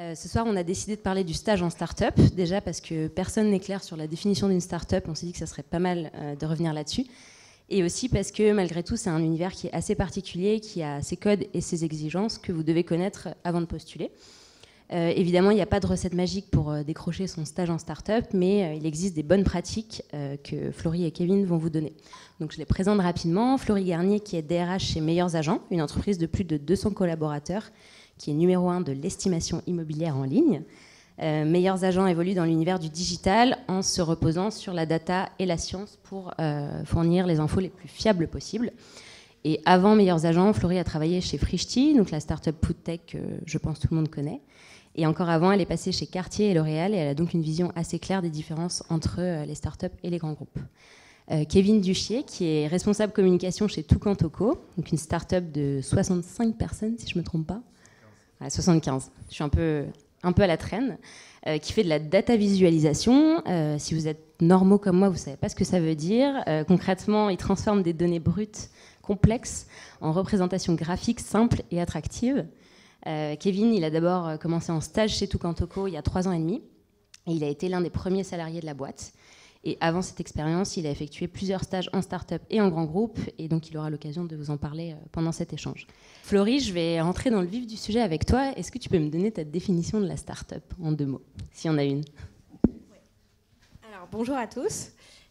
Ce soir, on a décidé de parler du stage en start-up, déjà parce que personne n'est clair sur la définition d'une start-up. On s'est dit que ça serait pas mal de revenir là-dessus. Et aussi parce que, malgré tout, c'est un univers qui est assez particulier, qui a ses codes et ses exigences que vous devez connaître avant de postuler. Évidemment, il n'y a pas de recette magique pour décrocher son stage en start-up, mais il existe des bonnes pratiques que Florie et Kevin vont vous donner. Donc, je les présente rapidement. Florie Garnier, qui est DRH chez Meilleurs Agents, une entreprise de plus de 200 collaborateurs, qui est numéro 1 de l'estimation immobilière en ligne. Meilleurs Agents évoluent dans l'univers du digital en se reposant sur la data et la science pour fournir les infos les plus fiables possibles. Et avant Meilleurs Agents, Florie a travaillé chez Frishti, donc la start-up food tech que je pense tout le monde connaît. Et encore avant, elle est passée chez Cartier et L'Oréal et elle a donc une vision assez claire des différences entre les startups et les grands groupes. Kevin Duchier, qui est responsable communication chez Toucan Toco, donc une start-up de 65 personnes, si je ne me trompe pas. Ouais, 75. Je suis un peu à la traîne. Qui fait de la data visualisation. Si vous êtes normaux comme moi, vous ne savez pas ce que ça veut dire. Concrètement, il transforme des données brutes complexes en représentations graphiques simples et attractives. Kevin, il a d'abord commencé en stage chez Toucan Toco il y a 3 ans et demi. Et il a été l'un des premiers salariés de la boîte. Et avant cette expérience, il a effectué plusieurs stages en start-up et en grand groupe. Et donc, il aura l'occasion de vous en parler pendant cet échange. Florie, je vais rentrer dans le vif du sujet avec toi. Est-ce que tu peux me donner ta définition de la start-up en 2 mots, s'il y en a une? Alors, bonjour à tous.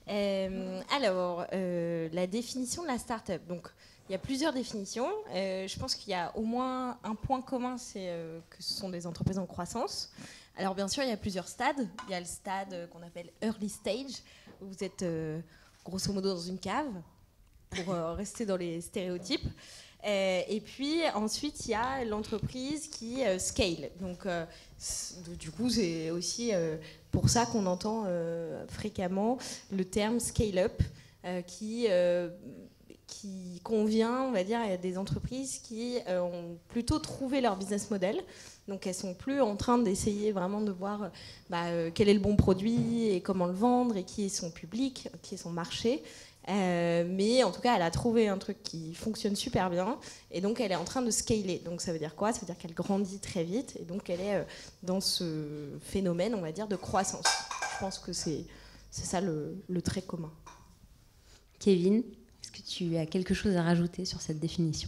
La définition de la start-up. Donc, il y a plusieurs définitions. Je pense qu'il y a au moins un point commun, c'est que ce sont des entreprises en croissance. Alors bien sûr, il y a plusieurs stades. Il y a le stade qu'on appelle early stage, où vous êtes grosso modo dans une cave, pour rester dans les stéréotypes. Et puis ensuite, il y a l'entreprise qui scale. Donc du coup, c'est aussi pour ça qu'on entend fréquemment le terme scale-up, qui convient, on va dire, à des entreprises qui ont plutôt trouvé leur business model. Donc elles sont plus en train d'essayer vraiment de voir quel est le bon produit et comment le vendre et qui est son public, qui est son marché. Mais en tout cas, elle a trouvé un truc qui fonctionne super bien et donc elle est en train de scaler. Donc ça veut dire quoi? Ça veut dire qu'elle grandit très vite et donc elle est dans ce phénomène, on va dire, de croissance. Je pense que c'est ça le trait commun. Kevin, est-ce que tu as quelque chose à rajouter sur cette définition?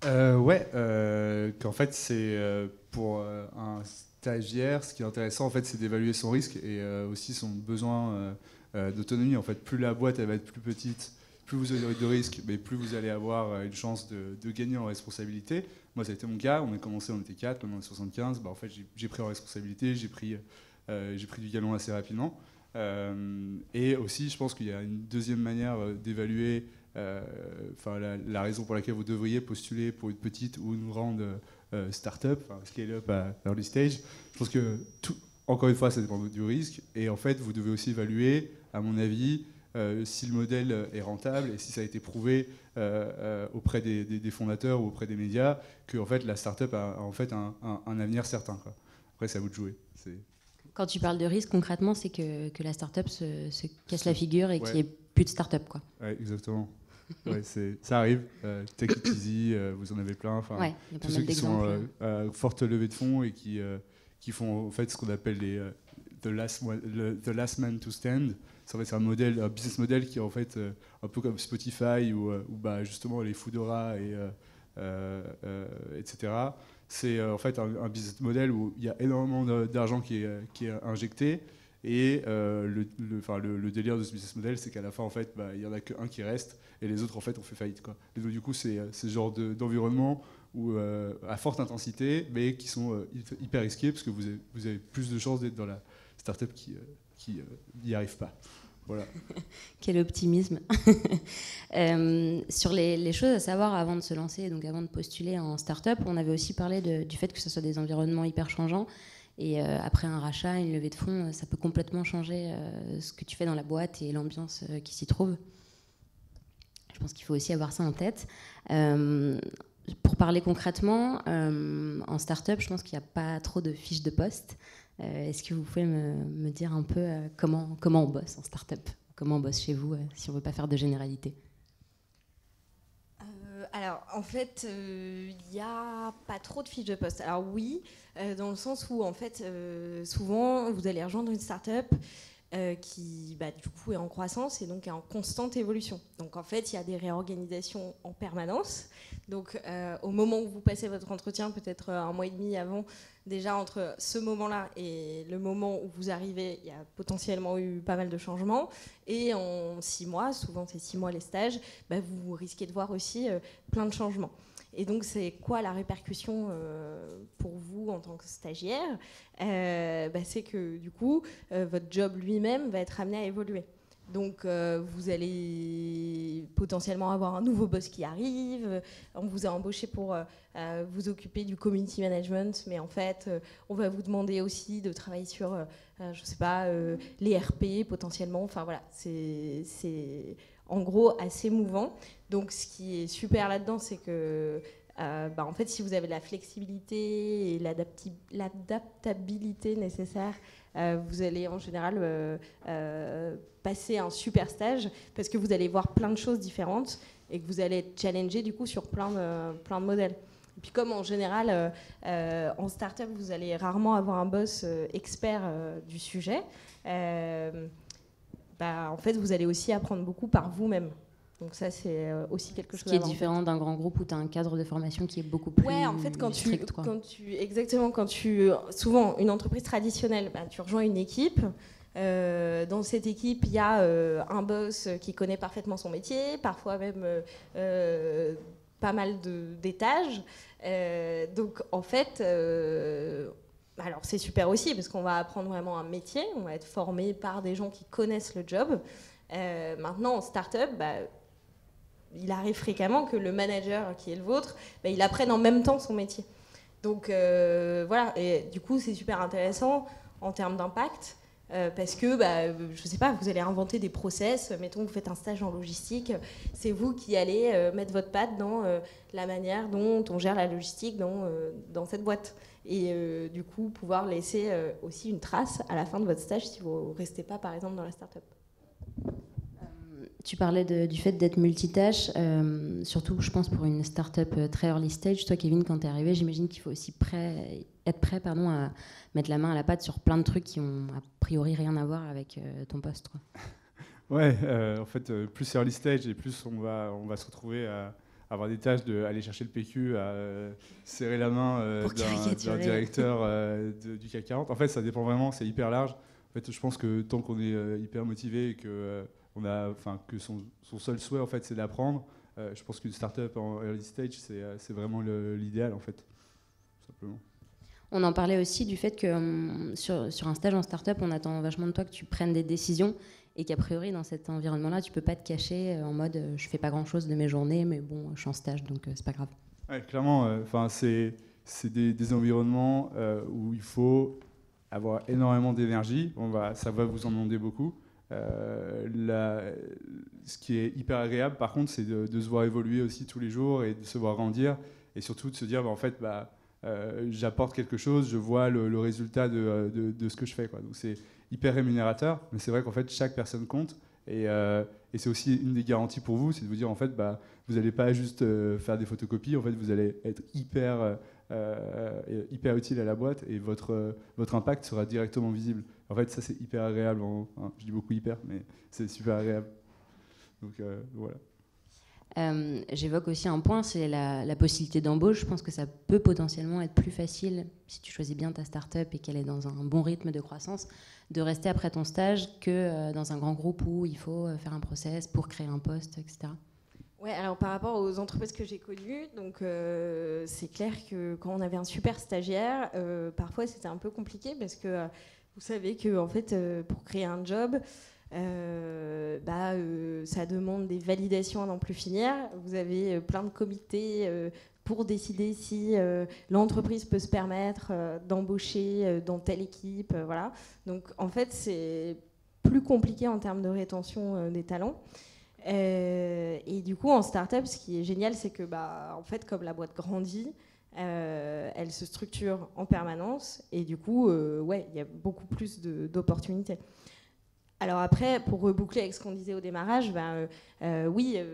Qu'en fait, c'est pour un stagiaire, ce qui est intéressant, en fait, c'est d'évaluer son risque et aussi son besoin d'autonomie. En fait, plus la boîte elle va être plus petite, plus vous aurez de risques, mais plus vous allez avoir une chance de gagner en responsabilité. Moi, ça a été mon cas. On a commencé, on était 4, maintenant on est 75. En fait, j'ai pris en responsabilité, j'ai pris du galon assez rapidement. Et aussi, je pense qu'il y a une deuxième manière d'évaluer la raison pour laquelle vous devriez postuler pour une petite ou une grande start-up, scale-up à early stage. Je pense que, encore une fois, ça dépend du risque. Et en fait, vous devez aussi évaluer, à mon avis, si le modèle est rentable et si ça a été prouvé auprès des fondateurs ou auprès des médias que en fait, la start-up a en fait un avenir certain, quoi. Après, c'est à vous de jouer. Quand tu parles de risque, concrètement, c'est que la start-up se casse la figure et qu'il n'y ait plus de start-up, quoi. Ouais, exactement. Ouais, ça arrive. Take it easy, vous en avez plein. Ouais, tous ceux qui sont forte levée de fonds et qui font en fait ce qu'on appelle the last man to stand. C'est un business model qui est en fait un peu comme Spotify ou justement les Foodora etc. C'est en fait un business model où il y a énormément d'argent qui est injecté. Et le délire de ce business model, c'est qu'à la fin, en fait, il n'y en a qu'un qui reste, et les autres, en fait, ont fait faillite, quoi. Et donc, du coup, c'est ce genre d'environnement où, à forte intensité, mais qui sont hyper risqués, parce que vous avez plus de chances d'être dans la start-up qui n'y arrive pas. Voilà. Quel optimisme. Sur les choses à savoir avant de se lancer, donc avant de postuler en start-up, on avait aussi parlé du fait que ce soit des environnements hyper changeants. Et après un rachat, une levée de fonds, ça peut complètement changer ce que tu fais dans la boîte et l'ambiance qui s'y trouve. Je pense qu'il faut aussi avoir ça en tête. Pour parler concrètement, en start-up, je pense qu'il n'y a pas trop de fiches de poste. Est-ce que vous pouvez me dire un peu comment on bosse en start-up? Comment on bosse chez vous, si on ne veut pas faire de généralité? Alors, en fait, il n'y a pas trop de fiches de poste. Alors oui, dans le sens où, en fait, souvent, vous allez rejoindre une start-up qui, du coup, est en croissance et donc est en constante évolution. Donc, en fait, il y a des réorganisations en permanence. Donc, au moment où vous passez votre entretien, peut-être un mois et demi avant, déjà entre ce moment-là et le moment où vous arrivez, il y a potentiellement eu pas mal de changements. Et en 6 mois, souvent c'est 6 mois les stages, vous risquez de voir aussi plein de changements. Et donc, c'est quoi la répercussion pour vous en tant que stagiaire ? C'est que du coup, votre job lui-même va être amené à évoluer. Donc, vous allez potentiellement avoir un nouveau boss qui arrive. On vous a embauché pour vous occuper du community management, mais en fait, on va vous demander aussi de travailler sur, je sais pas, les RP potentiellement. Enfin voilà, c'est en gros assez mouvant. Donc, ce qui est super là-dedans, c'est que en fait, si vous avez la flexibilité et l'adaptabilité nécessaire, vous allez en général passer un super stage parce que vous allez voir plein de choses différentes et que vous allez être challengé du coup sur plein de modèles. Et puis comme en général, en start-up, vous allez rarement avoir un boss expert du sujet, en fait, vous allez aussi apprendre beaucoup par vous-même. Donc ça, c'est aussi quelque chose. Ce qui est différent d'un grand groupe où tu as un cadre de formation qui est beaucoup plus strict. Ouais, en fait, souvent, une entreprise traditionnelle, tu rejoins une équipe. Dans cette équipe, il y a un boss qui connaît parfaitement son métier, parfois même pas mal d'étages. Donc, en fait, alors c'est super aussi parce qu'on va apprendre vraiment un métier, on va être formé par des gens qui connaissent le job. Maintenant, en start-up, il arrive fréquemment que le manager qui est le vôtre, il apprenne en même temps son métier. Donc voilà, et du coup c'est super intéressant en termes d'impact, parce que, je sais pas, vous allez inventer des process, mettons que vous faites un stage en logistique, c'est vous qui allez mettre votre patte dans la manière dont on gère la logistique dans cette boîte. Et du coup pouvoir laisser aussi une trace à la fin de votre stage si vous ne restez pas par exemple dans la start-up. Tu parlais du fait d'être multitâche, surtout je pense pour une start-up très early stage. Toi Kevin, quand tu es arrivé, j'imagine qu'il faut aussi être prêt à mettre la main à la pâte sur plein de trucs qui ont a priori rien à voir avec ton poste, quoi. Ouais, en fait, plus c'est early stage et plus on va se retrouver à avoir des tâches d'aller chercher le PQ, à serrer la main d'un directeur du CAC 40. En fait, ça dépend vraiment, c'est hyper large. En fait, je pense que tant qu'on est hyper motivé et que que son seul souhait en fait c'est d'apprendre. Je pense qu'une start-up en early stage c'est vraiment l'idéal en fait, simplement. On en parlait aussi du fait que sur un stage en start-up, on attend vachement de toi que tu prennes des décisions et qu'a priori dans cet environnement-là, tu peux pas te cacher en mode je fais pas grand-chose de mes journées, mais bon, je suis en stage donc c'est pas grave. Ouais, clairement, c'est des environnements où il faut avoir énormément d'énergie. Ça va vous en demander beaucoup. Ce qui est hyper agréable par contre c'est de se voir évoluer aussi tous les jours et de se voir grandir et surtout de se dire j'apporte quelque chose, je vois le résultat de ce que je fais, quoi. Donc c'est hyper rémunérateur, mais c'est vrai qu'en fait chaque personne compte et c'est aussi une des garanties pour vous, c'est de vous dire en fait vous n'allez pas juste faire des photocopies, en fait vous allez être hyper utile à la boîte et votre impact sera directement visible. En fait, ça, c'est hyper agréable. Je dis beaucoup hyper, mais c'est super agréable. Donc, voilà. J'évoque aussi un point, c'est la possibilité d'embauche. Je pense que ça peut potentiellement être plus facile, si tu choisis bien ta start-up et qu'elle est dans un bon rythme de croissance, de rester après ton stage que dans un grand groupe où il faut faire un process pour créer un poste, etc. Ouais, alors par rapport aux entreprises que j'ai connues, donc c'est clair que quand on avait un super stagiaire, parfois c'était un peu compliqué parce que vous savez que en fait, pour créer un job, ça demande des validations à n'en plus finir. Vous avez plein de comités pour décider si l'entreprise peut se permettre d'embaucher dans telle équipe, voilà. Donc en fait, c'est plus compliqué en termes de rétention des talents. Et du coup, en start-up, ce qui est génial, c'est que, en fait, comme la boîte grandit, elle se structure en permanence et du coup, il y a beaucoup plus d'opportunités. Alors après, pour reboucler avec ce qu'on disait au démarrage, oui,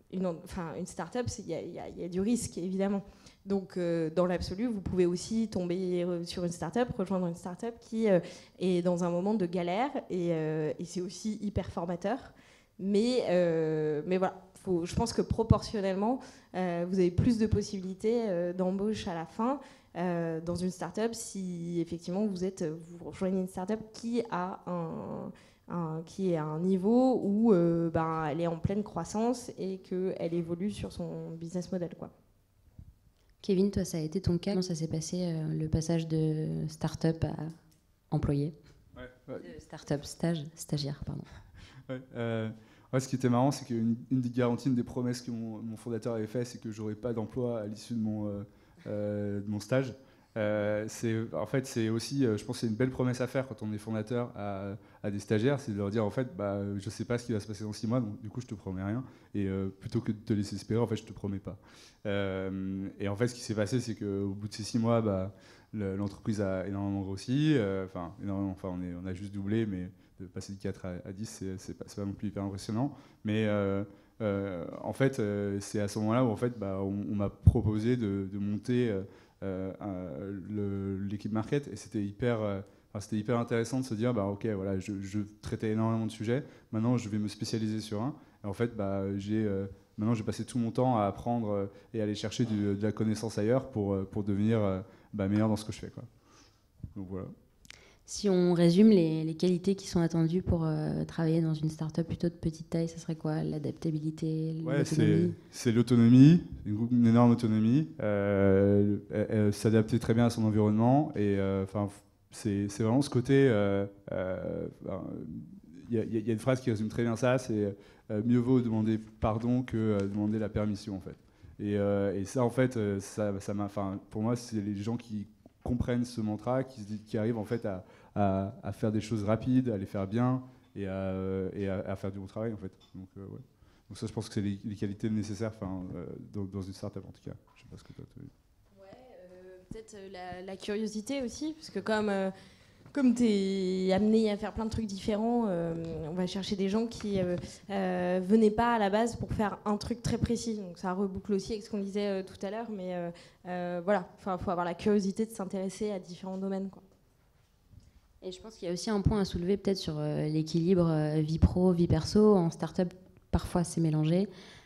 une start-up, il y a du risque, évidemment. Donc, dans l'absolu, vous pouvez aussi tomber sur une start-up, rejoindre une start-up qui est dans un moment de galère, et c'est aussi hyper formateur. Mais voilà, je pense que proportionnellement, vous avez plus de possibilités d'embauche à la fin dans une start-up si effectivement vous rejoignez une start-up qui a qui est à un niveau où elle est en pleine croissance et qu'elle évolue sur son business model, quoi. Kevin, toi, ça a été ton cas. Comment ça s'est passé, le passage de start-up à employé? Ouais. De start-up, stagiaire, pardon. Ce qui était marrant, c'est qu'une des garanties, une des promesses que mon fondateur avait fait, c'est que j'aurais pas d'emploi à l'issue de mon stage. C'est aussi, je pense, que c'est une belle promesse à faire quand on est fondateur à des stagiaires, c'est de leur dire en fait, je sais pas ce qui va se passer dans 6 mois, donc du coup je te promets rien, et plutôt que de te laisser espérer, en fait je te promets pas. Et en fait ce qui s'est passé, c'est qu'au bout de ces 6 mois, l'entreprise a énormément grossi, on a juste doublé, mais de passer de 4 à 10, c'est pas non plus hyper impressionnant, mais en fait c'est à ce moment-là où en fait on m'a proposé de monter l'équipe market, et c'était hyper intéressant de se dire ok, voilà, je traitais énormément de sujets, maintenant je vais me spécialiser sur un, et en fait maintenant j'ai passé tout mon temps à apprendre et aller chercher de la connaissance ailleurs pour devenir meilleur dans ce que je fais, quoi. Donc voilà. Si on résume les qualités qui sont attendues pour travailler dans une start-up plutôt de petite taille, ça serait quoi? L'adaptabilité, l'autonomie? C'est l'autonomie, une énorme autonomie, s'adapter très bien à son environnement, et c'est vraiment ce côté. Il y a une phrase qui résume très bien ça, c'est mieux vaut demander pardon que demander la permission, en fait. Et ça, en fait, pour moi, c'est les gens qui comprennent ce mantra, qui arrivent en fait à faire des choses rapides, à les faire bien, et à faire du bon travail, en fait. Donc ça, je pense que c'est les qualités nécessaires dans une startup, en tout cas. Je sais pas ce que toi tu veux. Peut-être la curiosité aussi, parce que comme tu es amené à faire plein de trucs différents, on va chercher des gens qui venaient pas à la base pour faire un truc très précis. Donc ça reboucle aussi avec ce qu'on disait tout à l'heure, mais voilà, faut avoir la curiosité de s'intéresser à différents domaines, quoi. Et je pense qu'il y a aussi un point à soulever peut-être sur l'équilibre vie pro, vie perso. En start-up, parfois c'est mélangé.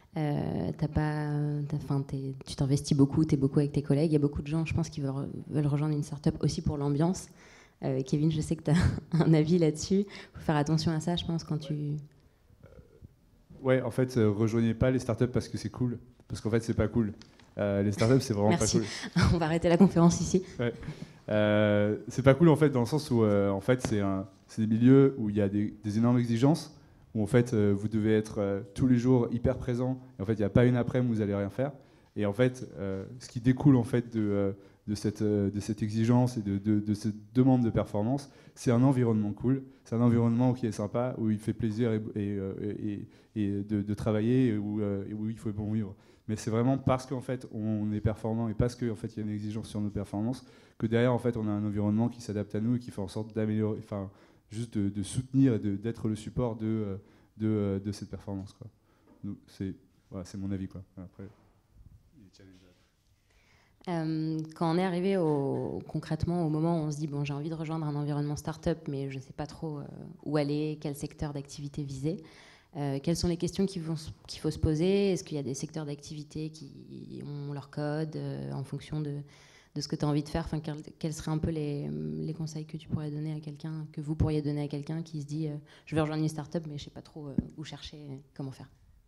Tu t'investis beaucoup, tu es beaucoup avec tes collègues. Il y a beaucoup de gens, je pense, qui veulent rejoindre une start-up aussi pour l'ambiance. Kevin, je sais que tu as un avis là-dessus. Il faut faire attention à ça, je pense, quand tu... Ouais, en fait, rejoignez pas les startups parce que c'est cool. Parce qu'en fait, c'est pas cool. Les startups, c'est vraiment Merci. pas cool. On va arrêter la conférence ici. Ouais. C'est pas cool, en fait, dans le sens où en fait, c'est des milieux où il y a des énormes exigences, où en fait, vous devez être tous les jours hyper présent. Et en fait, il n'y a pas une après-midi où vous allez rien faire. Et en fait, ce qui découle en fait de cette exigence et de cette demande de performance, c'est un environnement cool, c'est un environnement qui est sympa, où il fait plaisir et de travailler, et où il faut bon vivre. Mais c'est vraiment parce qu'en fait on est performant et parce qu'en fait il y a une exigence sur nos performances que derrière en fait on a un environnement qui s'adapte à nous et qui fait en sorte d'améliorer, juste de soutenir et d'être le support de cette performance, quoi. Donc c'est mon avis, quoi. Après, quand on est arrivé concrètement au moment où on se dit j'ai envie de rejoindre un environnement start-up, mais je ne sais pas trop où aller, quel secteur d'activité viser, quelles sont les questions qu'il faut se poser? Est-ce qu'il y a des secteurs d'activité qui ont leur code en fonction de ce que tu as envie de faire? Quels seraient un peu les conseils que tu pourrais donner à quelqu'un, que vous pourriez donner à quelqu'un qui se dit je vais rejoindre une start-up, mais je ne sais pas trop où chercher, comment faire?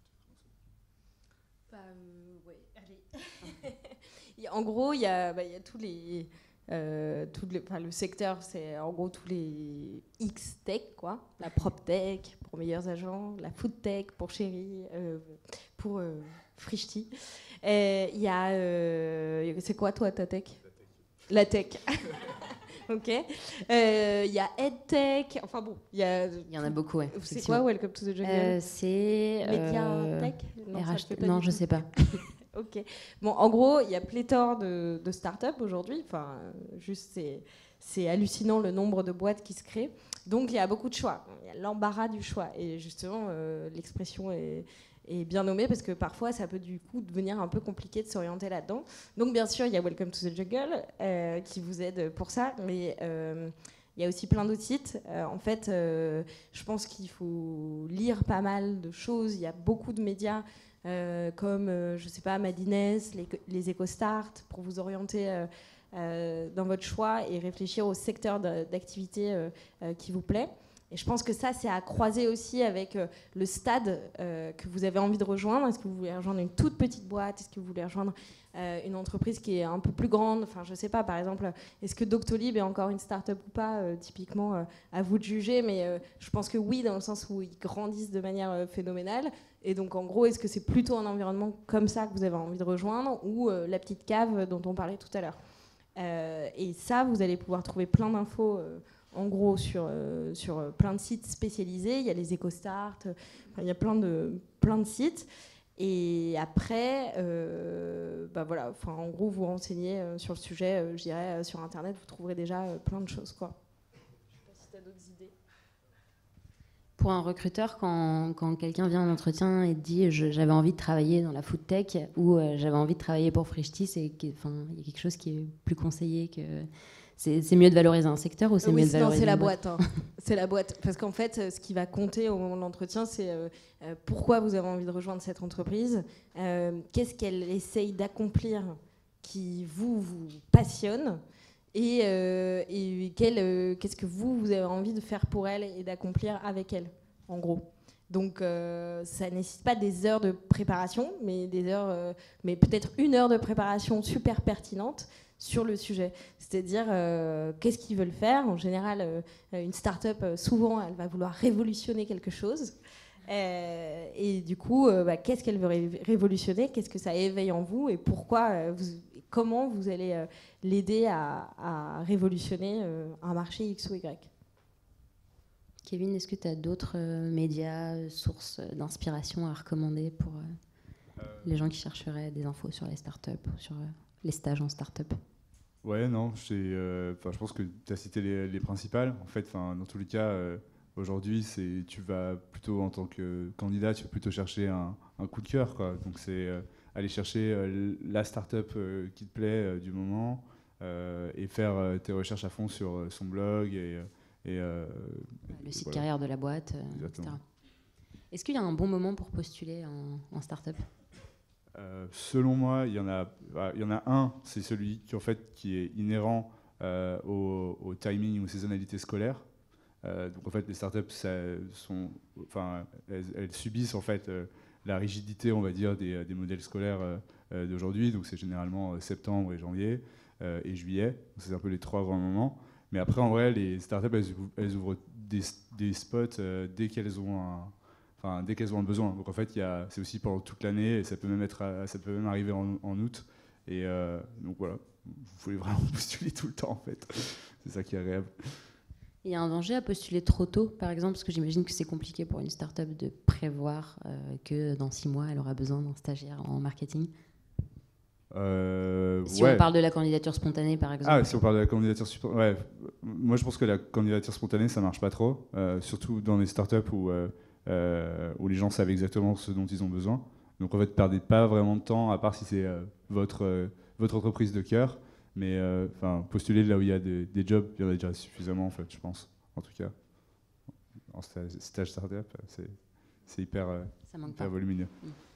En gros, il y a tous les... le secteur, c'est en gros tous les X-Tech, quoi. La PropTech pour meilleurs agents, la FoodTech pour Chéri, pour Frishti. Il y a... c'est quoi, toi, ta tech? La tech. Ok. Il y a EdTech. Enfin bon, il y en a beaucoup, ouais. C'est quoi Welcome to the Jungle? C'est... MediaTech? Non, je sais pas. Ok. Bon, en gros, il y a pléthore de startups aujourd'hui. Enfin, juste, c'est hallucinant le nombre de boîtes qui se créent. Donc, il y a beaucoup de choix. Il y a l'embarras du choix. Et justement, l'expression est est bien nommé, parce que parfois ça peut du coup devenir un peu compliqué de s'orienter là-dedans. Donc bien sûr, il y a Welcome to the Jungle qui vous aide pour ça, mais il y a aussi plein d'autres sites. En fait, je pense qu'il faut lire pas mal de choses. Il y a beaucoup de médias comme, je sais pas, Madines, les EcoStart, pour vous orienter dans votre choix et réfléchir au secteur d'activité qui vous plaît. Et je pense que ça, c'est à croiser aussi avec le stade que vous avez envie de rejoindre. Est-ce que vous voulez rejoindre une toute petite boîte? Est-ce que vous voulez rejoindre une entreprise qui est un peu plus grande? Enfin, je ne sais pas, par exemple, est-ce que Doctolib est encore une start-up ou pas? Typiquement, à vous de juger, mais je pense que oui, dans le sens où ils grandissent de manière phénoménale. Et donc, en gros, est-ce que c'est plutôt un environnement comme ça que vous avez envie de rejoindre, ou la petite cave dont on parlait tout à l'heure? Et ça, vous allez pouvoir trouver plein d'infos en gros sur plein de sites spécialisés. Il y a les EcoStart, il y a plein de sites. Et après, voilà, en gros, vous renseignez sur le sujet, je dirais, sur Internet, vous trouverez déjà plein de choses, quoi. Je sais pas si tu as d'autres idées. Pour un recruteur, quand quelqu'un vient en entretien et te dit j'avais envie de travailler dans la food tech ou j'avais envie de travailler pour Frischti, il y a quelque chose qui est plus conseillé que... C'est mieux de valoriser un secteur ou c'est mieux de valoriser c'est la boîte, hein. C'est la boîte. Parce qu'en fait, ce qui va compter au moment de l'entretien, c'est pourquoi vous avez envie de rejoindre cette entreprise, qu'est-ce qu'elle essaye d'accomplir qui vous passionne, et qu'est-ce que vous avez envie de faire pour elle et d'accomplir avec elle, en gros. Donc ça nécessite pas des heures de préparation, mais mais peut-être 1 heure de préparation super pertinente sur le sujet. C'est-à-dire qu'est-ce qu'ils veulent faire. En général, une start-up, souvent, elle va vouloir révolutionner quelque chose. Et du coup, qu'est-ce qu'elle veut révolutionner? Qu'est-ce que ça éveille en vous? Et pourquoi comment vous allez l'aider à révolutionner un marché X ou Y? Kevin, est-ce que tu as d'autres médias, sources d'inspiration à recommander pour les gens qui chercheraient des infos sur les startups ou sur les stages en start-up? Ouais, non, je pense que tu as cité les principales. En fait, dans tous les cas, aujourd'hui, tu vas plutôt, en tant que candidat, tu vas plutôt chercher un coup de cœur, quoi. Donc, c'est aller chercher la start-up qui te plaît du moment et faire tes recherches à fond sur son blog et le site carrière de la boîte, etc. Est-ce qu'il y a un bon moment pour postuler en start-up? Selon moi, il y en a un, c'est celui qui est inhérent au timing ou saisonnalité scolaire. Donc en fait, les startups, elles subissent en fait la rigidité, on va dire, des modèles scolaires d'aujourd'hui. Donc c'est généralement septembre et janvier et juillet. C'est un peu les 3 grands moments. Mais après, en vrai, les startups, elles ouvrent des spots dès qu'elles ont un besoin. Donc en fait, c'est aussi pendant toute l'année et ça peut même arriver en août. Et donc voilà, vous pouvez vraiment postuler tout le temps en fait. C'est ça qui est agréable. Il y a un danger à postuler trop tôt, par exemple, parce que j'imagine que c'est compliqué pour une start-up de prévoir que dans 6 mois, elle aura besoin d'un stagiaire en marketing. Si on parle de la candidature spontanée, par exemple. Ah, si on parle de la candidature spontanée, ouais. Moi, je pense que la candidature spontanée, ça marche pas trop, surtout dans les startups où les gens savent exactement ce dont ils ont besoin. Donc, en fait, perdez pas vraiment de temps, à part si c'est votre entreprise de cœur. Mais postulez là où il y a des jobs, il y en a déjà suffisamment, en fait, je pense. En tout cas, en stage startup, c'est hyper volumineux.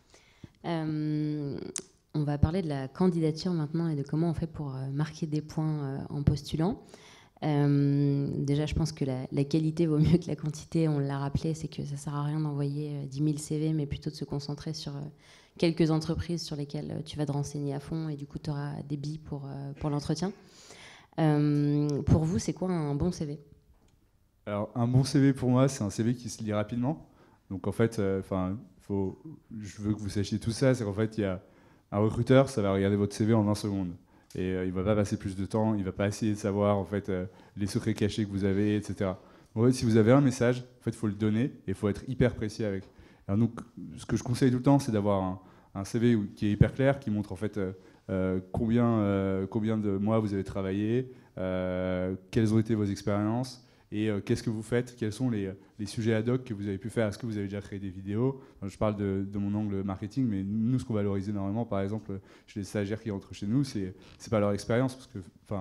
On va parler de la candidature maintenant et de comment on fait pour marquer des points en postulant. Déjà, je pense que la qualité vaut mieux que la quantité. On l'a rappelé, c'est que ça ne sert à rien d'envoyer 10 000 CV, mais plutôt de se concentrer sur quelques entreprises sur lesquelles tu vas te renseigner à fond et du coup, tu auras des billes pour l'entretien. Pour vous, c'est quoi un bon CV? Alors, un bon CV pour moi, c'est un CV qui se lit rapidement. Donc, en fait, je veux que vous sachiez tout ça. C'est qu'en fait, il y a un recruteur, ça va regarder votre CV en 20 secondes. Et il ne va pas passer plus de temps, il ne va pas essayer de savoir en fait, les secrets cachés que vous avez, etc. En fait, si vous avez un message, en fait, il faut le donner et il faut être hyper précis avec. Alors, donc, ce que je conseille tout le temps, c'est d'avoir un CV qui est hyper clair, qui montre en fait, combien de mois vous avez travaillé, quelles ont été vos expériences, et qu'est-ce que vous faites, quels sont les sujets ad hoc que vous avez pu faire. Est-ce que vous avez déjà créé des vidéos? Je parle de mon angle marketing, mais nous, ce qu'on valorise énormément, par exemple, chez les stagiaires qui rentrent chez nous, c'est pas leur expérience, parce que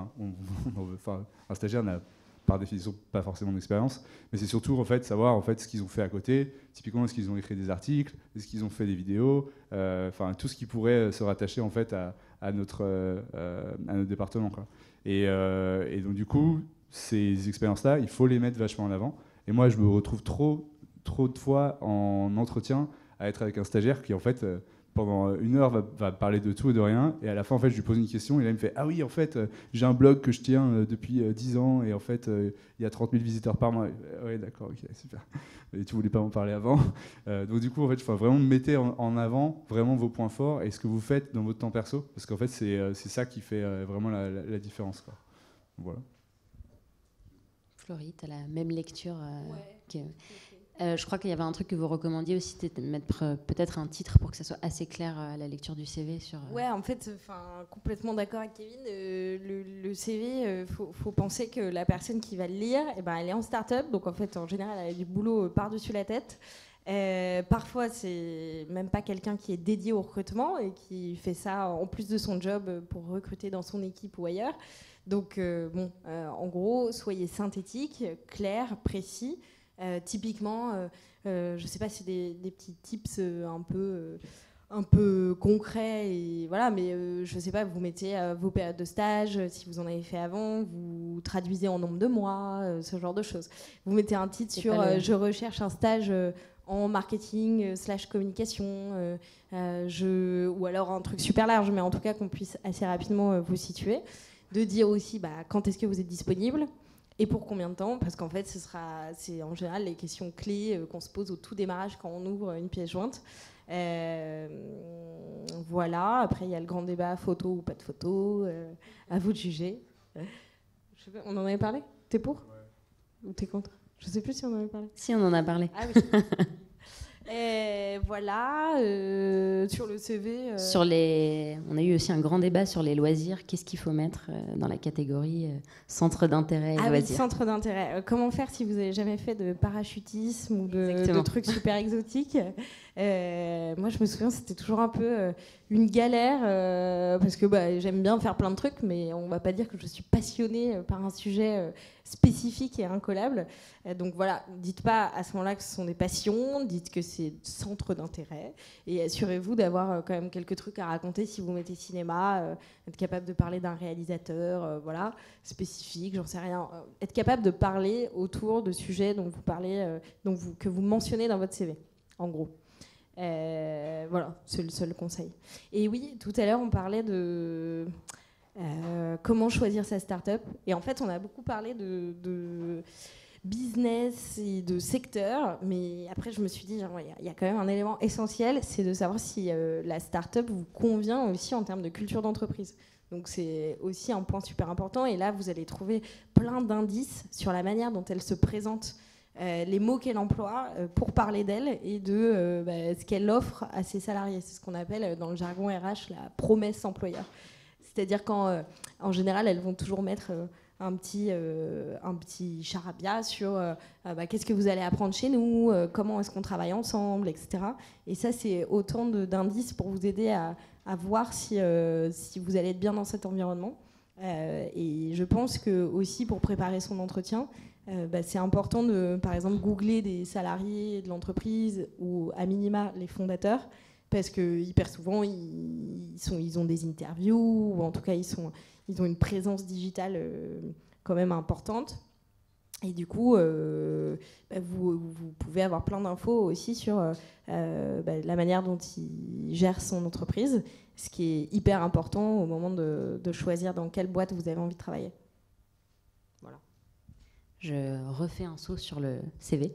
un stagiaire n'a par définition pas forcément d'expérience, mais c'est surtout en fait savoir en fait ce qu'ils ont fait à côté. Typiquement, est-ce qu'ils ont écrit des articles, est-ce qu'ils ont fait des vidéos, tout ce qui pourrait se rattacher en fait à notre département, quoi. Et donc du coup, ces expériences-là, il faut les mettre vachement en avant. Et moi, je me retrouve trop de fois en entretien à être avec un stagiaire qui en fait pendant 1 heure va parler de tout et de rien, et à la fin en fait je lui pose une question et là il me fait: ah oui, en fait j'ai un blog que je tiens depuis 10 ans et en fait il y a 30 000 visiteurs par mois. Ouais, d'accord, ok, super. Et tu voulais pas m'en parler avant. Donc du coup en fait, vraiment mettez en avant vraiment vos points forts et ce que vous faites dans votre temps perso, parce qu'en fait c'est ça qui fait vraiment la différence, quoi. Voilà. Florie, tu as la même lecture que... je crois qu'il y avait un truc que vous recommandiez aussi, c'était de mettre peut-être un titre pour que ça soit assez clair à la lecture du CV. Ouais, en fait, complètement d'accord avec Kevin. Le CV, faut penser que la personne qui va le lire, elle est en start-up, donc en fait, en général, elle a du boulot par-dessus la tête. Parfois, c'est même pas quelqu'un qui est dédié au recrutement et qui fait ça en plus de son job pour recruter dans son équipe ou ailleurs. Donc, en gros, soyez synthétique, clair, précis. Typiquement, je sais pas si c'est des petits tips un peu concrets, et voilà, mais je sais pas, vous mettez vos périodes de stage, si vous en avez fait avant, vous traduisez en nombre de mois, ce genre de choses. Vous mettez un titre sur je recherche un stage en marketing / communication, ou alors un truc super large, mais en tout cas qu'on puisse assez rapidement vous situer. De dire aussi quand est-ce que vous êtes disponible et pour combien de temps, parce qu'en fait c'est en général les questions clés qu'on se pose au tout démarrage quand on ouvre une pièce jointe. Voilà, après il y a le grand débat photo ou pas de photo, à vous de juger. Je sais pas, on en avait parlé? T'es pour? Ouais. Ou t'es contre? Je sais plus si on en avait parlé. Si, on en a parlé. Ah oui. Et voilà, sur le CV... On a eu aussi un grand débat sur les loisirs. Qu'est-ce qu'il faut mettre dans la catégorie centre d'intérêt et loisirs? Oui, centre d'intérêt. Comment faire si vous n'avez jamais fait de parachutisme ou de trucs super exotiques? Moi, je me souviens, c'était toujours un peu une galère, parce que j'aime bien faire plein de trucs, mais on ne va pas dire que je suis passionnée par un sujet spécifique et incollable. Donc voilà, dites pas à ce moment-là que ce sont des passions, dites que c'est centre d'intérêt, et assurez-vous d'avoir quand même quelques trucs à raconter. Si vous mettez cinéma, être capable de parler d'un réalisateur voilà, spécifique, j'en sais rien. Être capable de parler autour de sujets dont vous parlez, que vous mentionnez dans votre CV, en gros. Voilà, c'est le seul conseil. Et oui, tout à l'heure, on parlait de comment choisir sa start-up. Et en fait, on a beaucoup parlé de business et de secteur. Mais après, je me suis dit, il y a quand même un élément essentiel, c'est de savoir si la start-up vous convient aussi en termes de culture d'entreprise. Donc c'est aussi un point super important. Et là, vous allez trouver plein d'indices sur la manière dont elle se présente, les mots qu'elle emploie pour parler d'elle et de ce qu'elle offre à ses salariés. C'est ce qu'on appelle dans le jargon RH la promesse employeur. C'est-à-dire qu'en général, elles vont toujours mettre un petit charabia sur qu'est-ce que vous allez apprendre chez nous, comment est-ce qu'on travaille ensemble, etc. Et ça, c'est autant d'indices pour vous aider à voir si vous allez être bien dans cet environnement. Et je pense que aussi pour préparer son entretien, c'est important de, par exemple, googler des salariés de l'entreprise ou à minima les fondateurs, parce que hyper souvent ils ont des interviews, ou en tout cas ils ont une présence digitale quand même importante. Et du coup, vous pouvez avoir plein d'infos aussi sur la manière dont il gère son entreprise, ce qui est hyper important au moment de choisir dans quelle boîte vous avez envie de travailler. Voilà. Je refais un saut sur le CV.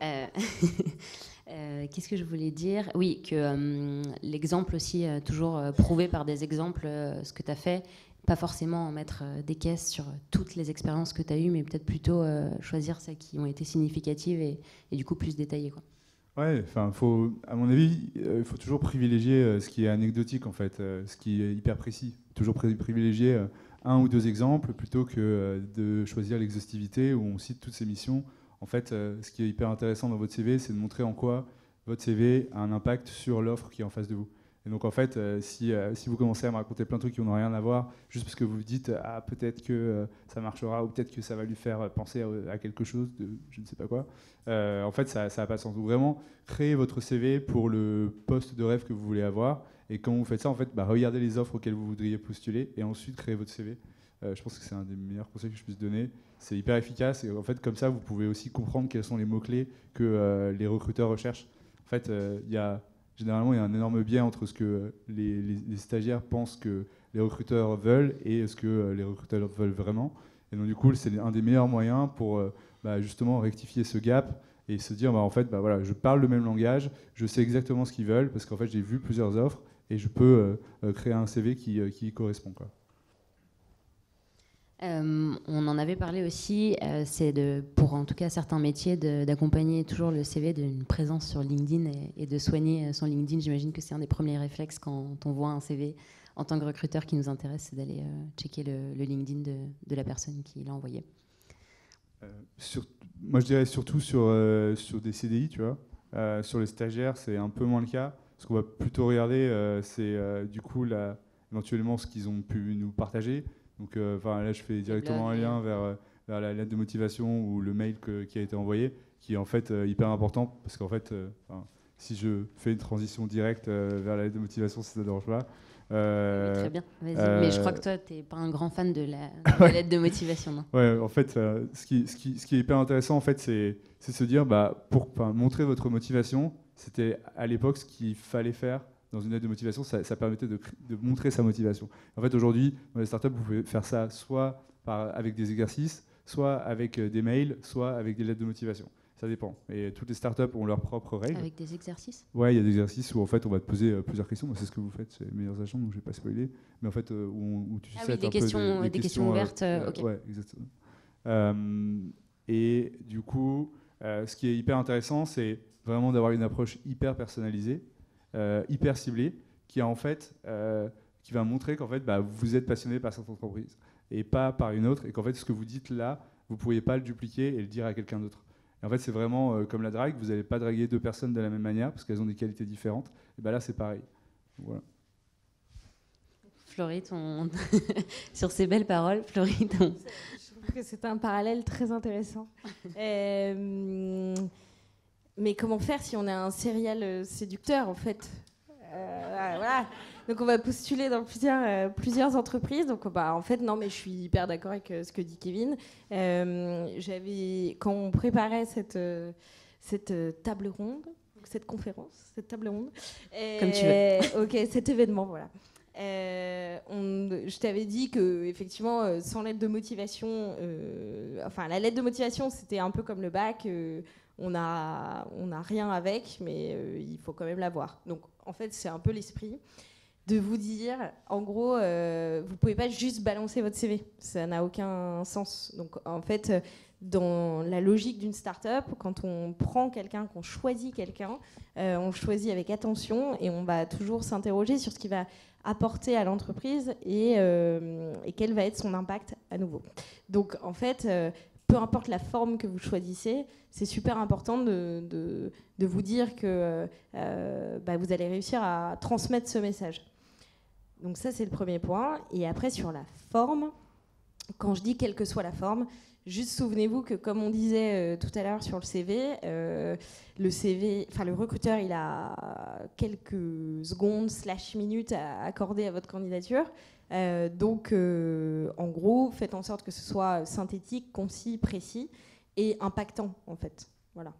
Qu'est-ce que je voulais dire? Oui, que l'exemple aussi, toujours prouvé par des exemples, ce que tu as fait, pas forcément en mettre des caisses sur toutes les expériences que tu as eues, mais peut-être plutôt choisir celles qui ont été significatives et du coup plus détaillées, quoi. Ouais, à mon avis, il faut toujours privilégier ce qui est anecdotique, en fait, ce qui est hyper précis. Toujours privilégier un ou deux exemples plutôt que de choisir l'exhaustivité où on cite toutes ces missions. En fait, ce qui est hyper intéressant dans votre CV, c'est de montrer en quoi votre CV a un impact sur l'offre qui est en face de vous. Et donc en fait, si vous commencez à me raconter plein de trucs qui n'ont rien à voir, juste parce que vous vous dites ah peut-être que ça marchera ou peut-être que ça va lui faire penser à quelque chose de je ne sais pas quoi, en fait ça n'a pas de sens. Donc vraiment, créez votre CV pour le poste de rêve que vous voulez avoir. Et quand vous faites ça, en fait, regardez les offres auxquelles vous voudriez postuler et ensuite créez votre CV. Je pense que c'est un des meilleurs conseils que je puisse donner. C'est hyper efficace et en fait comme ça, vous pouvez aussi comprendre quels sont les mots-clés que les recruteurs recherchent. En fait, généralement, il y a un énorme biais entre ce que les stagiaires pensent que les recruteurs veulent et ce que les recruteurs veulent vraiment. Et donc, du coup, c'est un des meilleurs moyens pour justement rectifier ce gap et se dire, en fait, voilà, je parle le même langage, je sais exactement ce qu'ils veulent parce qu'en fait, j'ai vu plusieurs offres et je peux créer un CV qui y correspond, quoi. On en avait parlé aussi, c'est pour en tout cas certains métiers d'accompagner toujours le CV d'une présence sur LinkedIn et de soigner son LinkedIn. J'imagine que c'est un des premiers réflexes quand on voit un CV en tant que recruteur qui nous intéresse, c'est d'aller checker le LinkedIn de la personne qui l'a envoyé. Moi je dirais surtout sur des CDI, tu vois. Sur les stagiaires c'est un peu moins le cas. Ce qu'on va plutôt regarder c'est du coup éventuellement ce qu'ils ont pu nous partager. Donc là, je fais directement un lien vers la lettre de motivation ou le mail qui a été envoyé, qui est en fait hyper important, parce qu'en fait, si je fais une transition directe vers la lettre de motivation, si ça ne dérange pas. Très bien, vas-y. Mais je crois que toi, tu n'es pas un grand fan de la lettre de motivation, non? Ouais, en fait, ce qui est hyper intéressant, en fait, c'est de se dire, pour montrer votre motivation, c'était à l'époque ce qu'il fallait faire. Dans une lettre de motivation, ça permettait de montrer sa motivation. En fait, aujourd'hui, dans les startups, vous pouvez faire ça soit avec des exercices, soit avec des mails, soit avec des lettres de motivation. Ça dépend. Et toutes les startups ont leurs propres règles. Avec des exercices ? Ouais, il y a des exercices où en fait, on va te poser plusieurs questions. C'est ce que vous faites chez Meilleurs Agents, donc je ne vais pas spoiler. Mais en fait, où tu sais des questions ouvertes. Ok. Ouais, exactement. Et du coup, ce qui est hyper intéressant, c'est vraiment d'avoir une approche hyper personnalisée. Hyper ciblé, qui va montrer qu'en fait vous êtes passionné par cette entreprise et pas par une autre, et qu'en fait ce que vous dites là, vous ne pourriez pas le dupliquer et le dire à quelqu'un d'autre. Et en fait c'est vraiment comme la drague, vous n'allez pas draguer deux personnes de la même manière parce qu'elles ont des qualités différentes, et là c'est pareil. Voilà. Florie, sur ces belles paroles, Florie, Je trouve que c'est un parallèle très intéressant. Mais comment faire si on est un serial séducteur, en fait voilà. Donc on va postuler dans plusieurs entreprises. Donc en fait, non, mais je suis hyper d'accord avec ce que dit Kevin. Quand on préparait cette table ronde, cette conférence, cette table ronde, comme tu veux. Ok, cet événement, voilà. Je t'avais dit que effectivement, sans lettre de motivation, la lettre de motivation, c'était un peu comme le bac. On n'a rien avec, mais il faut quand même l'avoir. Donc, en fait, c'est un peu l'esprit de vous dire, en gros, vous ne pouvez pas juste balancer votre CV. Ça n'a aucun sens. Donc, en fait, dans la logique d'une start-up, quand on prend quelqu'un, qu'on choisit quelqu'un, on le choisit avec attention et on va toujours s'interroger sur ce qui va apporter à l'entreprise et quel va être son impact à nouveau. Donc, en fait... peu importe la forme que vous choisissez, c'est super important de vous dire que vous allez réussir à transmettre ce message. Donc ça, c'est le premier point. Et après, sur la forme, quand je dis quelle que soit la forme, juste souvenez-vous que, comme on disait tout à l'heure sur le CV, le recruteur, il a quelques secondes / minutes à accorder à votre candidature. Donc, en gros, faites en sorte que ce soit synthétique, concis, précis et impactant, en fait. Voilà.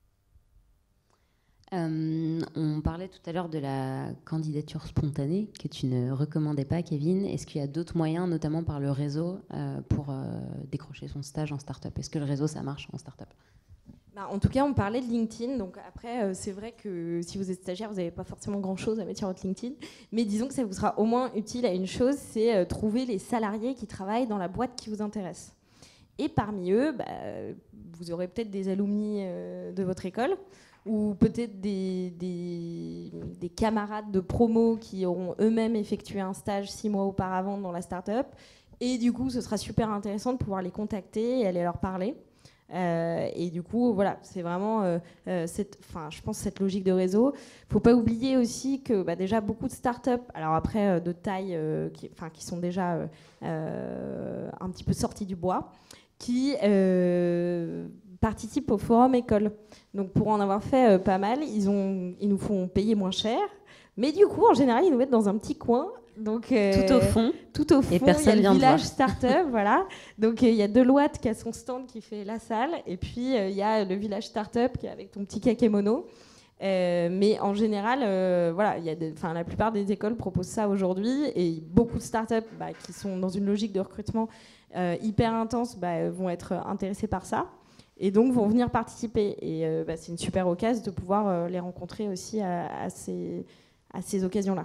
On parlait tout à l'heure de la candidature spontanée que tu ne recommandais pas, Kevin. Est-ce qu'il y a d'autres moyens, notamment par le réseau, pour décrocher son stage en start-up ? Est-ce que le réseau, ça marche en start-up ? En tout cas, on parlait de LinkedIn. Donc après, c'est vrai que si vous êtes stagiaire, vous n'avez pas forcément grand-chose à mettre sur votre LinkedIn. Mais disons que ça vous sera au moins utile à une chose, c'est trouver les salariés qui travaillent dans la boîte qui vous intéresse. Et parmi eux, vous aurez peut-être des alumni de votre école ou peut-être des camarades de promo qui auront eux-mêmes effectué un stage 6 mois auparavant dans la start-up Et du coup, ce sera super intéressant de pouvoir les contacter et aller leur parler. Et du coup, voilà, c'est vraiment je pense cette logique de réseau. Il ne faut pas oublier aussi que déjà beaucoup de startups, alors après de taille, qui sont déjà un petit peu sorties du bois, qui participent au forum école. Donc pour en avoir fait pas mal, ils nous font payer moins cher, mais du coup, en général, ils nous mettent dans un petit coin. Donc, tout au fond, et personne il y a le village startup, voilà. Donc il y a Deloitte qui a son stand qui fait la salle, et puis il y a le village startup qui est avec ton petit kakémono. Mais en général, voilà, la plupart des écoles proposent ça aujourd'hui, et beaucoup de startups qui sont dans une logique de recrutement hyper intense vont être intéressés par ça, et donc vont venir participer. Et c'est une super occasion de pouvoir les rencontrer aussi à ces occasions-là.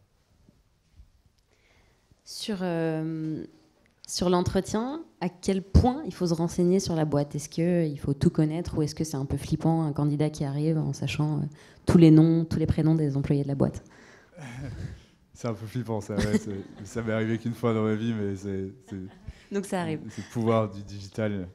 Sur l'entretien, à quel point il faut se renseigner sur la boîte? Est-ce qu'il faut tout connaître, ou est-ce que c'est un peu flippant, un candidat qui arrive en sachant tous les noms, tous les prénoms des employés de la boîte? C'est un peu flippant, ça. Ouais, ça m'est arrivé qu'une fois dans ma vie, mais donc ça arrive. C'est le pouvoir du digital.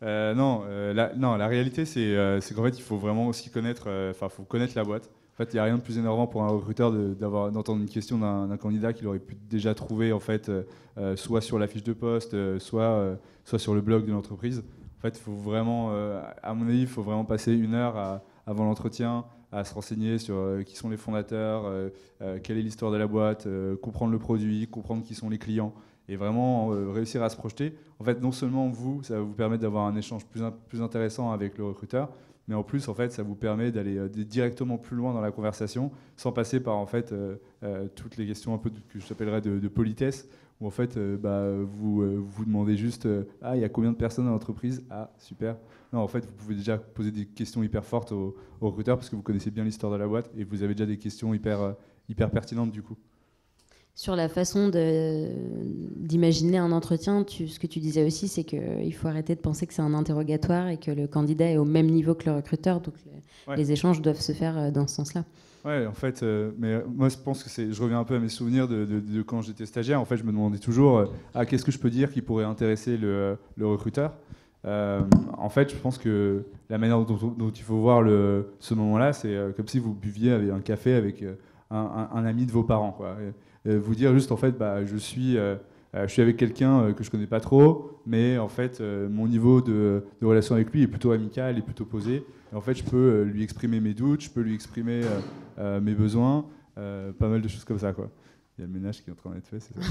La réalité, c'est qu'en fait, il faut vraiment aussi connaître, faut connaître la boîte. En fait, il n'y a rien de plus énervant pour un recruteur d'entendre une question d'un candidat qu'il aurait pu déjà trouver, en fait, soit sur la fiche de poste, soit sur le blog de l'entreprise. En fait, il faut vraiment, à mon avis, il faut vraiment passer 1 heure avant l'entretien à se renseigner sur qui sont les fondateurs, quelle est l'histoire de la boîte, comprendre le produit, comprendre qui sont les clients, et vraiment réussir à se projeter. En fait, non seulement ça va vous permettre d'avoir un échange plus intéressant avec le recruteur, mais en plus, en fait, ça vous permet d'aller directement plus loin dans la conversation, sans passer par en fait toutes les questions un peu que je t'appellerais de politesse, où en fait, vous demandez juste il y a combien de personnes dans l'entreprise? Ah, super. Non, en fait, vous pouvez déjà poser des questions hyper fortes aux recruteurs parce que vous connaissez bien l'histoire de la boîte et vous avez déjà des questions hyper pertinentes du coup. Sur la façon d'imaginer un entretien, ce que tu disais aussi, c'est qu'il faut arrêter de penser que c'est un interrogatoire et que le candidat est au même niveau que le recruteur, donc les échanges doivent se faire dans ce sens-là. Ouais, en fait, mais moi je pense que je reviens un peu à mes souvenirs de quand j'étais stagiaire. En fait, je me demandais toujours qu'est-ce que je peux dire qui pourrait intéresser le recruteur. En fait, je pense que la manière dont il faut voir ce moment-là, c'est comme si vous buviez un café avec un ami de vos parents, quoi. Vous dire juste en fait je suis avec quelqu'un que je connais pas trop, mais en fait mon niveau de relation avec lui est plutôt amical et plutôt posé, et en fait je peux lui exprimer mes doutes, je peux lui exprimer mes besoins, pas mal de choses comme ça, quoi. Il y a le ménage qui est en train d'être fait, c'est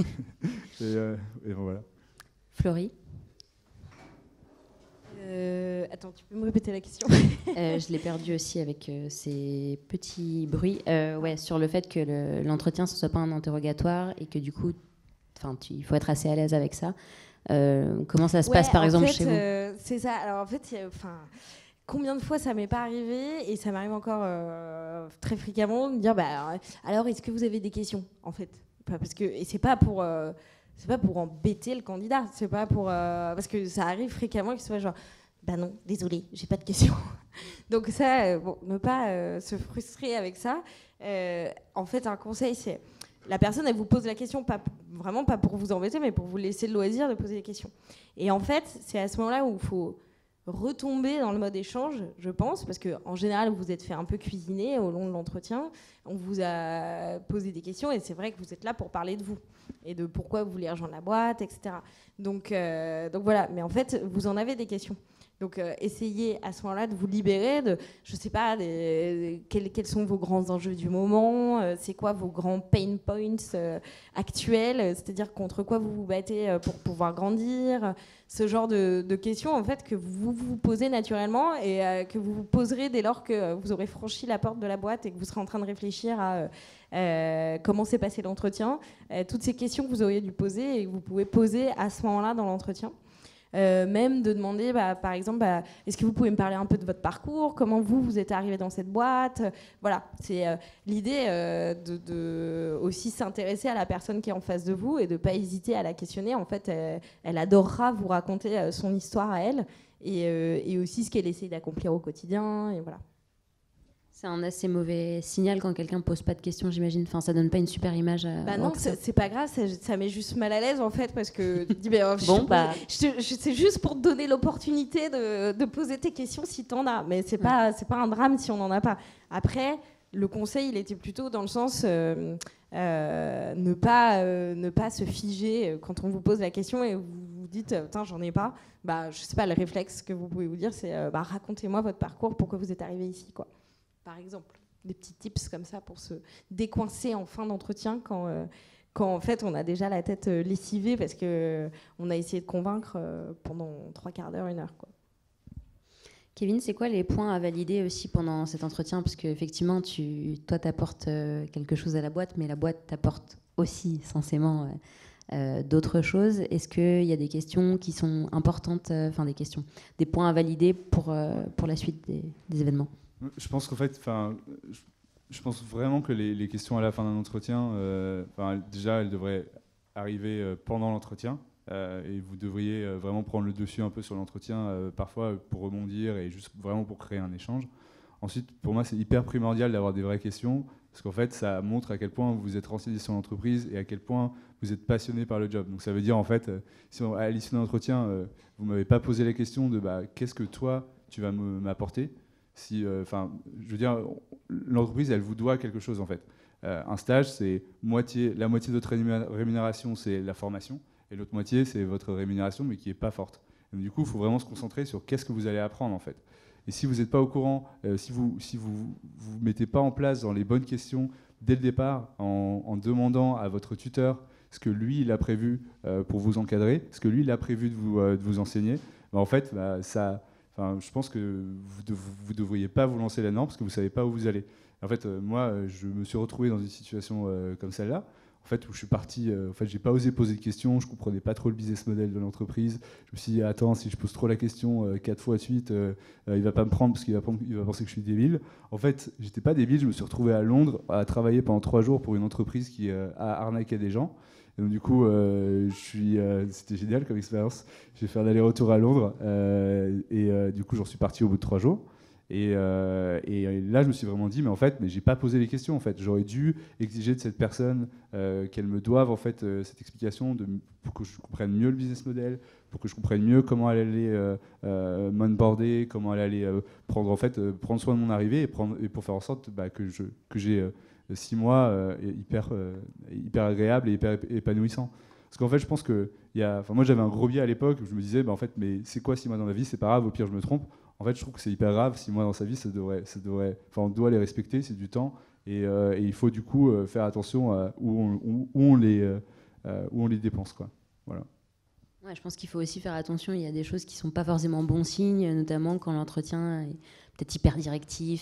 ça. et bon, voilà. Florie. Attends, tu peux me répéter la question? Je l'ai perdu aussi avec ces petits bruits. Sur le fait que l'entretien, ce ne soit pas un interrogatoire et que du coup, il faut être assez à l'aise avec ça. Comment ça se passe, par exemple, chez vous? C'est ça. Alors, en fait, combien de fois ça m'est pas arrivé, et ça m'arrive encore très fréquemment, de dire alors, est-ce que vous avez des questions, en fait? Et c'est pas pour... c'est pas pour embêter le candidat, c'est pas pour parce que ça arrive fréquemment qu'il soit genre non, désolé, j'ai pas de questions. Donc ça, ne pas se frustrer avec ça. En fait, un conseil, c'est la personne, elle vous pose la question vraiment pas pour vous embêter, mais pour vous laisser le loisir de poser des questions. Et en fait, c'est à ce moment-là où il faut retomber dans le mode échange, je pense, parce qu'en général, vous vous êtes fait un peu cuisiner au long de l'entretien, on vous a posé des questions, et c'est vrai que vous êtes là pour parler de vous et de pourquoi vous voulez rejoindre la boîte, etc. Donc voilà, mais en fait, vous en avez des questions. Donc essayez à ce moment-là de vous libérer de, je sais pas, quels sont vos grands enjeux du moment, c'est quoi vos grands pain points actuels, c'est-à-dire contre quoi vous vous battez pour pouvoir grandir, ce genre de questions en fait que vous vous posez naturellement et que vous vous poserez dès lors que vous aurez franchi la porte de la boîte et que vous serez en train de réfléchir à comment s'est passé l'entretien, toutes ces questions que vous auriez dû poser et que vous pouvez poser à ce moment-là dans l'entretien. Même de demander, par exemple, est-ce que vous pouvez me parler un peu de votre parcours, comment vous êtes arrivé dans cette boîte, voilà, c'est l'idée de aussi s'intéresser à la personne qui est en face de vous et de ne pas hésiter à la questionner. En fait, elle adorera vous raconter son histoire à elle et aussi ce qu'elle essaie d'accomplir au quotidien, et voilà. C'est un assez mauvais signal quand quelqu'un pose pas de questions, j'imagine. Enfin, ça donne pas une super image. Bah non, c'est pas grave, ça met juste mal à l'aise en fait, parce que tu dis, c'est juste pour te donner l'opportunité de poser tes questions si t'en as. Mais c'est pas un drame si on n'en a pas. Après, le conseil, il était plutôt dans le sens ne pas se figer quand on vous pose la question et vous vous dites putain, j'en ai pas. Bah, je sais pas, le réflexe que vous pouvez vous dire, c'est racontez-moi votre parcours, pourquoi vous êtes arrivé ici, quoi. Par exemple, des petits tips comme ça pour se décoincer en fin d'entretien quand en fait on a déjà la tête lessivée parce qu'on a essayé de convaincre pendant 3 quarts d'heure, 1 heure, quoi. Kevin, c'est quoi les points à valider aussi pendant cet entretien? Parce qu'effectivement, toi, t'apportes quelque chose à la boîte, mais la boîte t'apporte aussi censément d'autres choses. Est-ce qu'il y a des questions qui sont importantes, des points à valider pour la suite des événements? Je pense qu'en fait, je pense vraiment que les questions à la fin d'un entretien, déjà, elles devraient arriver pendant l'entretien. Et vous devriez vraiment prendre le dessus un peu sur l'entretien, parfois pour rebondir et juste vraiment pour créer un échange. Ensuite, pour moi, c'est hyper primordial d'avoir des vraies questions, parce qu'en fait, ça montre à quel point vous êtes renseigné sur l'entreprise et à quel point vous êtes passionné par le job. Donc ça veut dire, en fait, si à l'issue d'un entretien, vous ne m'avez pas posé la question de qu'est-ce que toi, tu vas m'apporter. Je veux dire, l'entreprise, elle vous doit quelque chose, en fait. Un stage, c'est la moitié de votre rémunération, c'est la formation, et l'autre moitié, c'est votre rémunération, mais qui n'est pas forte. Donc, du coup, il faut vraiment se concentrer sur qu'est-ce que vous allez apprendre, en fait. Et si vous n'êtes pas au courant, si vous mettez pas en place dans les bonnes questions dès le départ, en demandant à votre tuteur ce que lui, il a prévu pour vous encadrer, ce que lui, il a prévu de vous enseigner, en fait, je pense que vous ne devriez pas vous lancer là-dedans parce que vous ne savez pas où vous allez. En fait, moi, je me suis retrouvé dans une situation comme celle-là, en fait, où je suis parti. J'ai pas osé poser de questions, je comprenais pas trop le business model de l'entreprise. Je me suis dit, attends, si je pose trop la question 4 fois de suite, il va pas me prendre parce qu'il va penser que je suis débile. En fait, j'étais pas débile, je me suis retrouvé à Londres à travailler pendant 3 jours pour une entreprise qui a arnaqué des gens. Et donc, du coup, c'était génial comme expérience. J'ai fait un aller-retour à Londres du coup, j'en suis parti au bout de 3 jours. Et là, je me suis vraiment dit, mais j'ai pas posé les questions. En fait, j'aurais dû exiger de cette personne qu'elle me doive en fait cette explication pour que je comprenne mieux le business model, pour que je comprenne mieux comment elle allait m'onboarder, comment elle allait prendre soin de mon arrivée et pour faire en sorte que j'ai 6 mois hyper agréables et hyper épanouissants. Parce qu'en fait, je pense que moi, j'avais un gros biais à l'époque où je me disais, mais c'est quoi 6 mois dans ma vie? C'est pas grave, au pire, je me trompe. En fait, je trouve que c'est hyper grave. 6 mois dans sa vie, on doit les respecter, c'est du temps. Et il faut du coup faire attention à où on les dépense, quoi. Voilà. Ouais, je pense qu'il faut aussi faire attention. Il y a des choses qui ne sont pas forcément bons signes, notamment quand l'entretien est peut-être hyper directif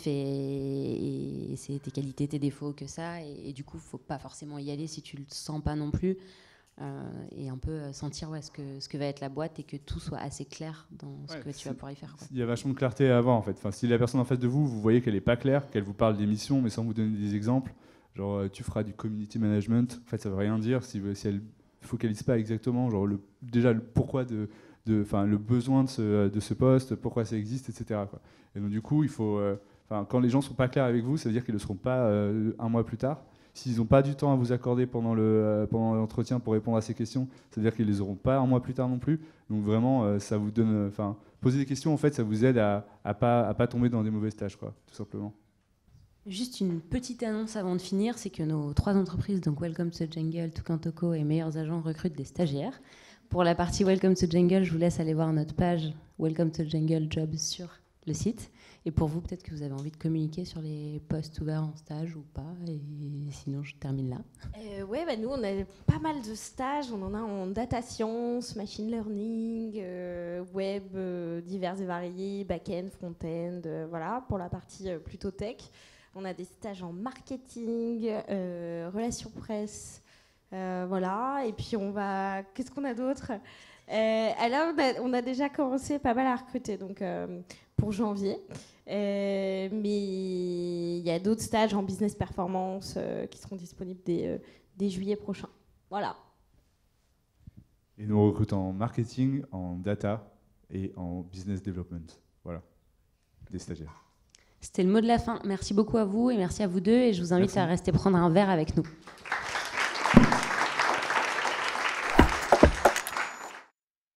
et c'est tes qualités, tes défauts, que ça. Et du coup, il ne faut pas forcément y aller si tu ne le sens pas non plus. Et un peu sentir ce que va être la boîte et que tout soit assez clair dans ce que tu vas pouvoir y faire, quoi. Il y a vachement de clarté avant, en fait. Si la personne en face de vous, vous voyez qu'elle n'est pas claire, qu'elle vous parle des missions mais sans vous donner des exemples, genre tu feras du community management, en fait ça veut rien dire si elle ne focalise pas exactement déjà le pourquoi le besoin de ce poste, pourquoi ça existe, etc., quoi. Et donc du coup, il faut quand les gens sont pas clairs avec vous, ça veut dire qu'ils ne le seront pas 1 mois plus tard. S'ils n'ont pas du temps à vous accorder pendant l'entretien pour répondre à ces questions, c'est-à-dire qu'ils ne les auront pas 1 mois plus tard non plus. Donc vraiment, ça vous donne, poser des questions, en fait, ça vous aide à pas tomber dans des mauvaises tâches, quoi, tout simplement. Juste une petite annonce avant de finir, c'est que nos 3 entreprises, donc Welcome to Jungle, Toucan et Meilleurs Agents, recrutent des stagiaires. Pour la partie Welcome to Jungle, je vous laisse aller voir notre page Welcome to Jungle Jobs sur le site. Et pour vous, peut-être que vous avez envie de communiquer sur les postes ouverts en stage ou pas. Et sinon, je termine là. Nous, on a pas mal de stages. On en a en data science, machine learning, web divers et variés, back-end, front-end, voilà, pour la partie plutôt tech. On a des stages en marketing, relations presse, voilà. Et puis, qu'est-ce qu'on a d'autre? Alors, on a déjà commencé pas mal à recruter, donc pour janvier. Mais il y a d'autres stages en business performance qui seront disponibles dès juillet prochain. Voilà. Et nous recrutons en marketing, en data et en business development. Voilà, des stagiaires. C'était le mot de la fin. Merci beaucoup à vous et merci à vous deux. Et je vous invite à rester prendre un verre avec nous.